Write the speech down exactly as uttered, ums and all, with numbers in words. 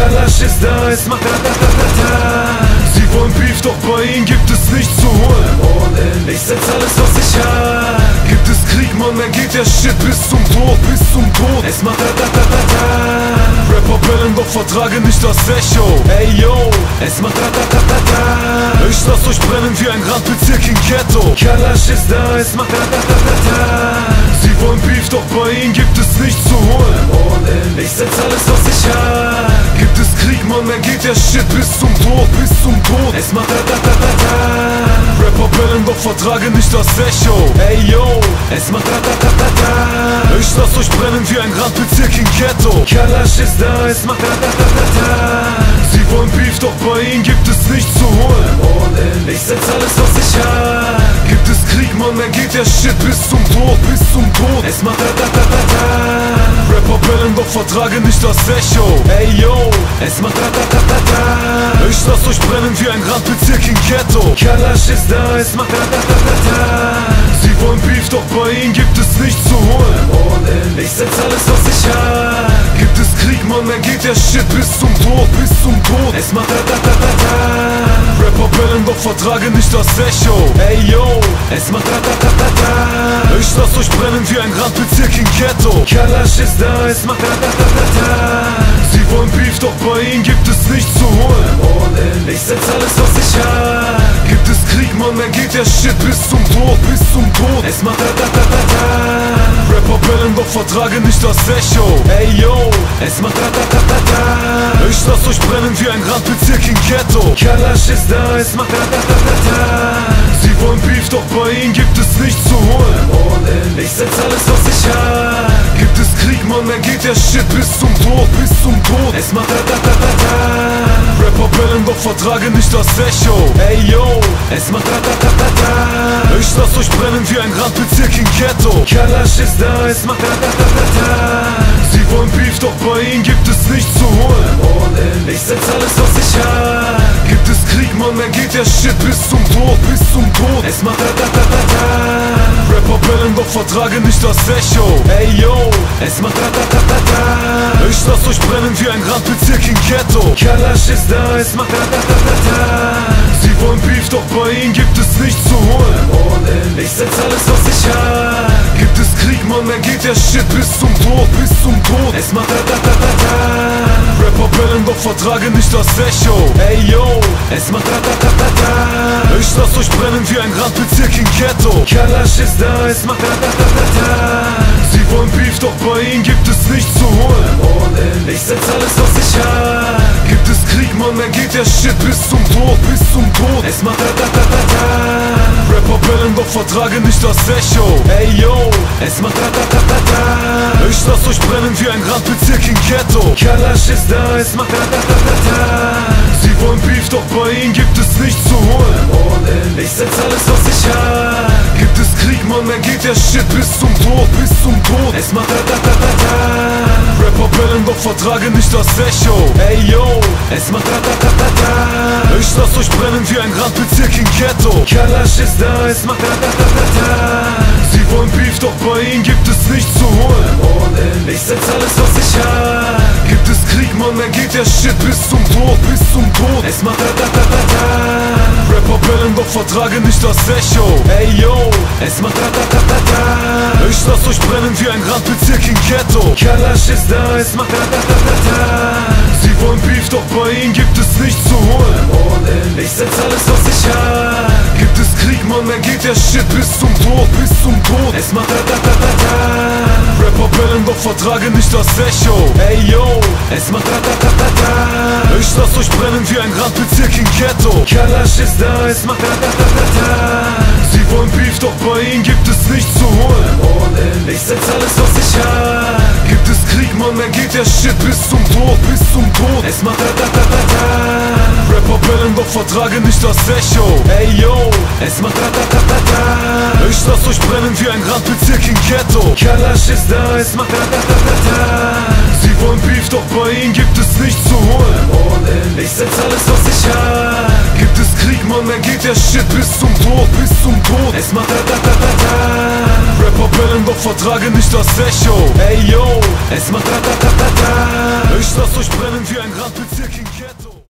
Kalash ist da, es macht Ratatatata. Sie wollen Beef, doch bei ihnen gibt es nichts zu holen. All in, ich setz alles, was ich hab. Gibt es Krieg, Mann, dann geht der Shit bis zum Tod, bis zum Tod. Es macht Ratatatata. Rapper bellen, doch vertrage nicht das Echo. Ey yo, es macht Ratatatata. Ich lass euch brennen wie ein Randbezirk in Ghetto. Kalash ist da, es macht Ratatatata. Sie wollen Beef, doch bei ihnen gibt es nichts zu holen. All in, ich setz alles, was ich hab. Gibt es Krieg, Mann, dann geht der Shit bis zum Tod, bis zum Tod. Es macht Ratatatata. Rapper bellen, doch vertrage nicht das Echo. Ey yo, es macht Ratatatata. Ich lass euch brennen wie ein Randbezirk in Ghetto. Kalash ist da, es macht Ratatatata. Sie wollen Beef, doch bei ihnen gibt es nichts zu holen. All in, ich setz alles, was ich hab. Gibt es Krieg, Mann, dann geht der Shit bis zum Tod, bis zum Tod. Es macht Ratatatata. Rapper bellen, doch vertrage nicht das Echo. Ey yo, es macht Ratatatata. Ich lass euch brennen wie ein Randbezirk in Ghetto. Kalash ist da, es macht Ratatatata. Sie wollen Beef, doch bei ihnen gibt es nichts zu holen. All in, ich setz alles, was ich hab. Gibt es Krieg, Mann, dann geht der Shit bis zum Tod, bis zum Tod. Es macht Ratatatata. Rapper bellen, doch vertrage nicht das Echo. Ey yo, es macht Ratatatata. Ich lass euch brennen wie ein Randbezirk in Ghetto. Kalash ist da, es macht Ratatatata. Sie wollen Beef, doch bei ihnen gibt es nichts zu holen. All in, ich setz alles, was ich hab. Gibt es Krieg, Mann, dann geht der Shit bis zum Tod, bis zum Tod. Es macht Ratatatata. Rapper bellen, doch vertrage nicht das Echo. Ey yo, es macht Ratatatata. Ich lass euch brennen wie ein Randbezirk in Ghetto. Kalash ist da, es macht Ratatatata. Sie wollen Beef, doch bei ihnen gibt es nichts zu holen. All in, ich setz alles, was ich hab. Gibt es Krieg, Mann, dann geht der Shit bis zum Tod, bis zum Tod. Es macht Ratatatata. Rapper bellen, doch vertrage nicht das Echo. Ey yo, es macht Ratatatata. Ich lass euch brennen wie ein Randbezirk in Ghetto. Kalash ist da, es macht Ratatatata. Sie wollen Beef, doch bei ihnen gibt es nichts zu holen. All in, ich setz alles, was ich hab. Gibt es Krieg, Mann, dann geht der Shit bis zum Tod, bis zum Tod. Es macht Ratatatata. Rapper bellen, doch vertrage nicht das Echo. Ey yo, es macht Ratatatata. Ich lass euch brennen wie ein Randbezirk in Ghetto. Kalash ist da, es macht Ratatatata. Sie wollen Beef, doch bei ihnen gibt es nichts zu holen. All in, ich setz alles, was ich hab. Gibt es Krieg, Mann, dann geht der Shit bis zum Tod, bis zum Tod. Es macht Ratatatata. Rapper bellen, doch vertrage nicht das Echo. Ey yo, es macht Ratatatata. Ich lass euch brennen wie ein Randbezirk in Ghetto. Kalash ist da, es macht Ratatatata. Sie wollen Beef, doch bei ihnen gibt es nichts zu holen. All in, ich setz alles, was ich hab. Gibt es Krieg, Mann, dann geht der Shit bis zum Tod, bis zum Tod. Es macht Ratatatata. Rapper bellen, doch vertrage nicht das Echo. Ey yo, es macht Ratatatata. Ich lass euch brennen wie ein Randbezirk in Ghetto. Kalash ist da, es macht Ratatatata. Sie wollen Beef, doch bei ihnen gibt es nichts zu holen. All in, ich setz alles, was ich hab. Gibt es Krieg, Mann, dann geht der Shit bis zum Tod, bis zum Tod. Es macht Ratatatata. Rapper bellen, doch vertrage nicht das Echo. Ey yo, es macht Ratatatata. Ich lass euch brennen wie ein Randbezirk in Ghetto. Kalash ist da, es macht Ratatatata. Sie wollen Beef, doch bei ihnen gibt es nichts zu holen. All in, ich setz alles, was ich hab. Gibt es Krieg, Mann, dann geht der Shit bis zum Tod, bis zum Tod. Es macht Ratatatata. Rapper bellen, doch vertrage nicht das Echo. Ey yo, es macht Ratatatata. Ich lass euch brennen wie ein Randbezirk in Ghetto. Kalash ist da, es macht Ratatatata. Sie wollen Beef, doch bei ihnen gibt es nichts zu holen. All in, ich setz alles, was ich hab. Gibt es Krieg, Mann, dann geht der Shit bis zum Tod, bis zum Tod. Es macht Ratatatata. Rapper bellen, doch vertrage nicht das Echo. Ey yo, es macht Ratatatata. Ich lass euch brennen wie ein Randbezirk in Ghetto. Kalash ist da, es macht Ratatatata. Sie wollen Beef, doch bei ihnen gibt es nichts zu holen. All in, ich setz alles, was ich hab. Gibt es Krieg, Mann, dann geht der Shit bis zum Tod, bis zum Tod. Es macht Ratatatata. Rapper bellen, doch vertrage nicht das Echo. Ey yo, es macht Ratatatata. Ich lass euch brennen wie ein Randbezirk in Ghetto. Kalash ist da, es macht Ratatatata. Sie wollen Beef, doch bei ihnen gibt es nichts zu holen. All in, ich setz alles, was ich hab. Gibt es Krieg, Mann, dann geht der Shit bis zum Tod, bis zum Tod. Es macht Ratatatata. Rapper bellen, doch vertrage nicht das Echo. Ey yo, es macht ratatatata. Ich lass euch brennen wie ein Randbezirk in Ghetto.